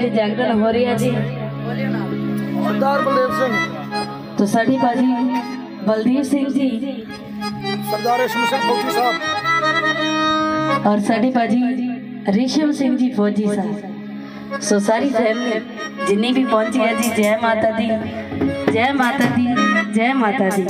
जी जागरण हो रही है जी। सरदार बलदेव सिंह तो साड़ी बाजी बलदेव सिंह जी, सरदार रेशम सिंह फौजी साहब और साड़ी बाजी रेशम सिंह जी फौजी साहब। सो सारी फैमिली जिन्नी भी पहुंची है जी, जय माता दी, जय माता दी, जय माता दी।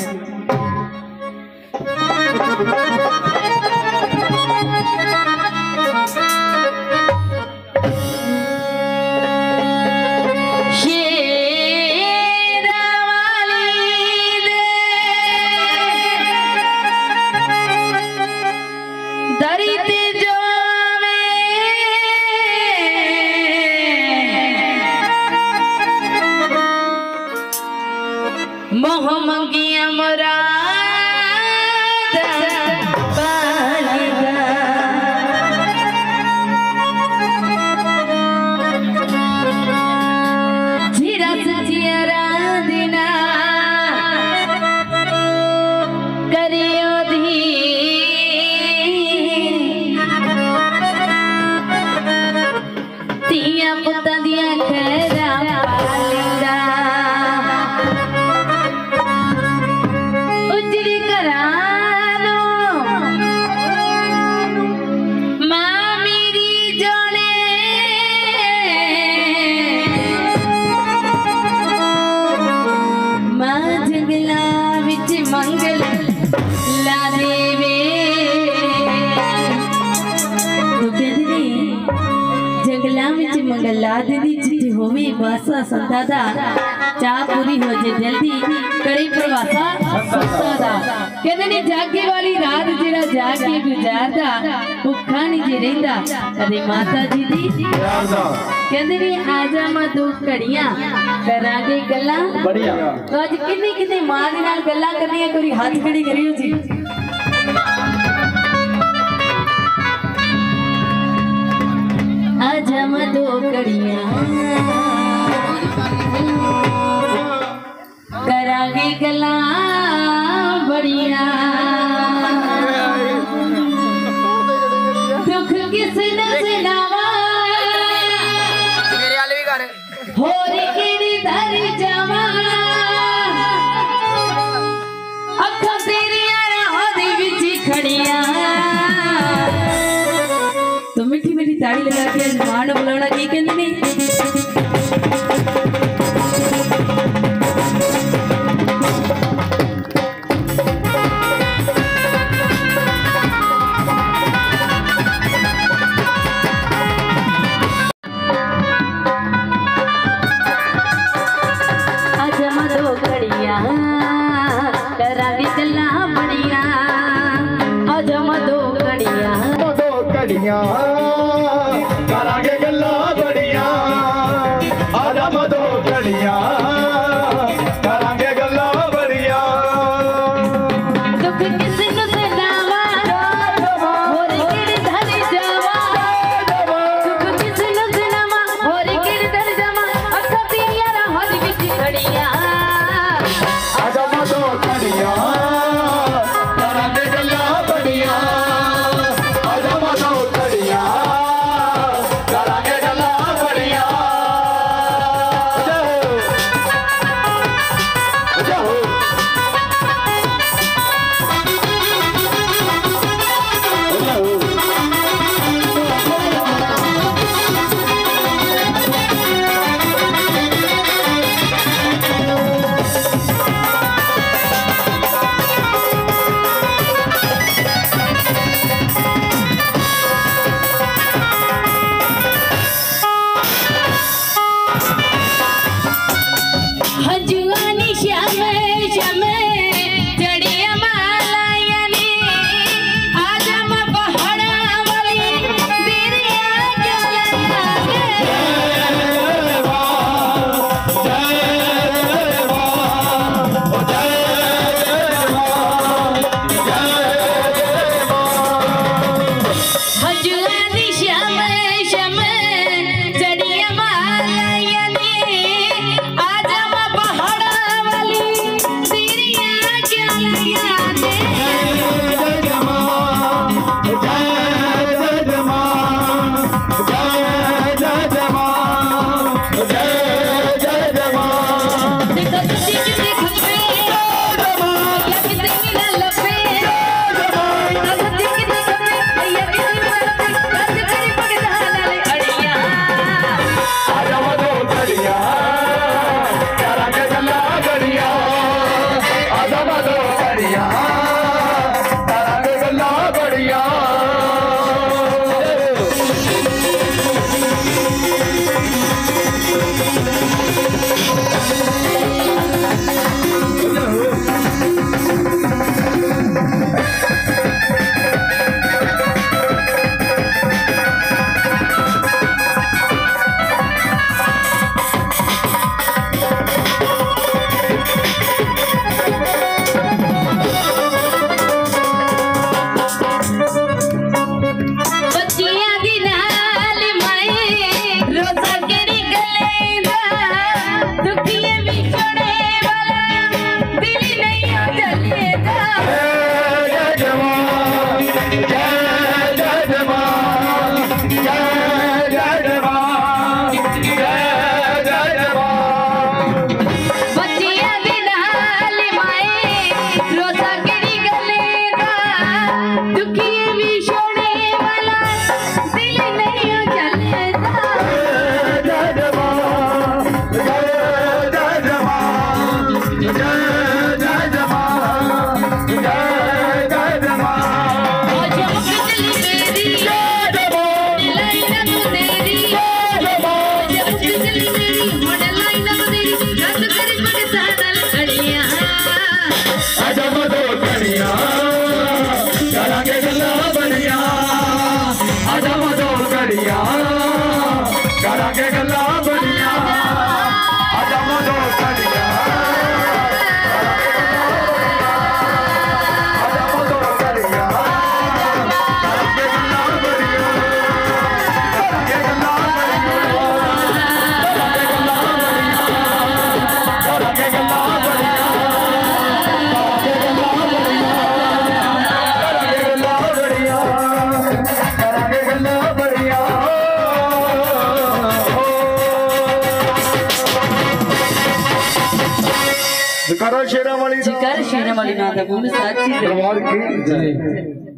संता चाह पूरी हो जे जल्दी कड़ी प्रवासा संता कहते नहीं जागे वाली रात जेड़ा जाके गुजारदा भुखा नहीं जे रहिंदा कदे माता जी दी कहते नहीं आजा मैं दो घड़ियां करांगे गल्लां बढ़िया। तो आज किन्नी किन्नी मां दे नाल गल्लां करनियां, कोई हाथ खड़ी करियो जी। आजा मैं दो घड़ियां करांगे गल्लां बढ़िया, दुख किस न सुनावा मेरे आले भी कर होरी केड़ी धरी जावा, अखां तेरियां राहां दे विच खड़ियां। तो मीठी मीठी ताड़ी लगा के मान बुलाना की कहंदी नहीं। करांगे गल्लां बढ़िया, आजा मदो घड़ियां करांगे गल्लां बढ़िया। दुख किस नु सुनावा होर केड़ी धरी जावा, दुख किस नु सुनावा होर केड़ी धरी जावा, अखां तेरियां राहां दे विच खड़ियां। आजा मदो घड़ियां करांगे गल्लां बढ़िया, आजा मदो घड़ियां करांगे गल्लां बढ़िया। ਜਕਾਰਾ ਸ਼ੇਰਾਂ ਵਾਲੀ ਦਾ ਜਕਰ ਸ਼ੇਰਾਂ ਵਾਲੀ ਮਾਂ ਦਾ ਬੋਲ ਸਾਚੀ ਦਰਬਾਰ ਕੀ ਜੈ।